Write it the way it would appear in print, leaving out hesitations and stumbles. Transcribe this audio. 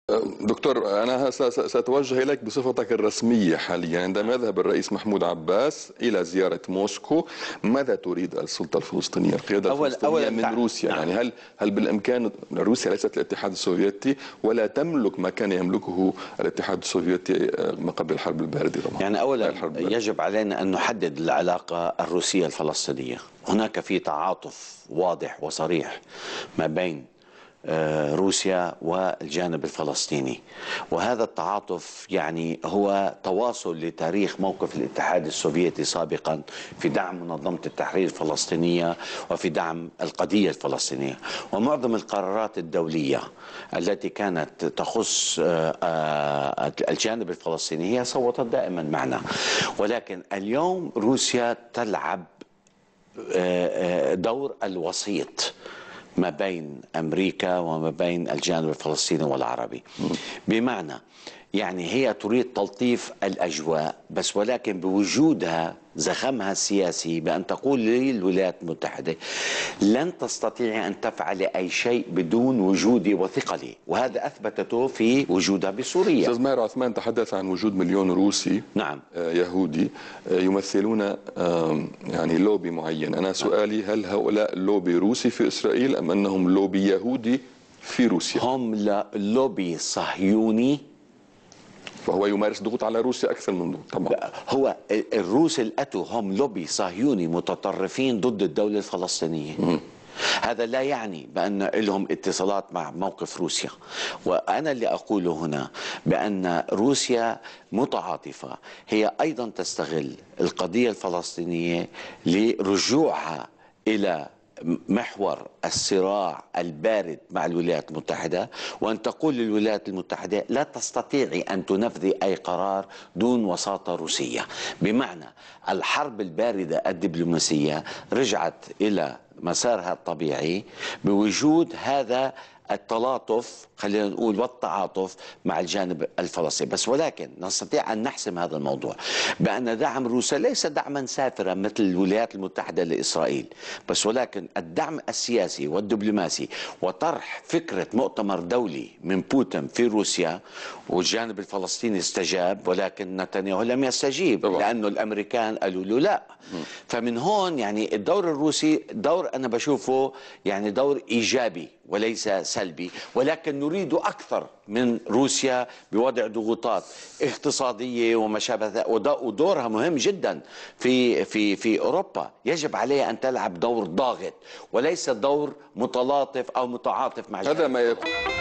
دكتور، أنا سأتوجه إليك بصفتك الرسمية حاليا. عندما يذهب الرئيس محمود عباس إلى زيارة موسكو، ماذا تريد السلطة الفلسطينية، القيادة الفلسطينية من روسيا؟ نعم. يعني هل بالإمكان، روسيا ليست الاتحاد السوفيتي ولا تملك ما كان يملكه الاتحاد السوفيتي ما قبل الحرب الباردة طبعا. يعني أولا يجب علينا أن نحدد العلاقة الروسية الفلسطينية. هناك في تعاطف واضح وصريح ما بين روسيا والجانب الفلسطيني، وهذا التعاطف يعني هو تواصل لتاريخ موقف الاتحاد السوفيتي سابقا في دعم منظمة التحرير الفلسطينية وفي دعم القضية الفلسطينية. ومعظم القرارات الدولية التي كانت تخص الجانب الفلسطيني هي صوتت دائما معنا، ولكن اليوم روسيا تلعب دور الوسيط ما بين أمريكا وما بين الجانب الفلسطيني والعربي. بمعنى يعني هي تريد تلطيف الأجواء، بس ولكن بوجودها زخمها السياسي بأن تقول للولايات المتحدة لن تستطيع أن تفعل أي شيء بدون وجودي وثقلي، وهذا أثبتته في وجودها بسوريا. أستاذ ماهر عثمان تحدث عن وجود مليون روسي، نعم، يهودي يمثلون يعني لوبي معين. أنا سؤالي، هل هؤلاء لوبي روسي في إسرائيل أم أنهم لوبي يهودي في روسيا؟ هم لوبي صهيوني، وهو يمارس ضغوط على روسيا أكثر من ضغوط طبعا. هو الروس الأتو هم لوبي صهيوني متطرفين ضد الدولة الفلسطينية. هذا لا يعني بأن لهم اتصالات مع موقف روسيا. وأنا اللي أقوله هنا بأن روسيا متعاطفة، هي أيضا تستغل القضية الفلسطينية لرجوعها إلى محور الصراع البارد مع الولايات المتحدة، وأن تقول للولايات المتحدة لا تستطيعي أن تنفذي أي قرار دون وساطة روسية. بمعنى الحرب الباردة الدبلوماسية رجعت إلى مسارها الطبيعي بوجود هذا التلاطف، خلينا نقول، والتعاطف مع الجانب الفلسطيني. بس ولكن نستطيع أن نحسم هذا الموضوع بأن دعم روسيا ليس دعما سافرا مثل الولايات المتحدة لإسرائيل، بس ولكن الدعم السياسي والدبلوماسي وطرح فكرة مؤتمر دولي من بوتين في روسيا، والجانب الفلسطيني استجاب ولكن نتنياهو لم يستجيب لأنه الأمريكان قالوا له لا. فمن هون يعني الدور الروسي دور أنا بشوفه يعني دور إيجابي وليس سلبي، ولكن نريد أكثر من روسيا بوضع ضغوطات اقتصادية وما شابه ذلك، ودورها مهم جدا في أوروبا. يجب عليها أن تلعب دور ضاغط وليس دور متلاطف أو متعاطف مع هذا ما يكون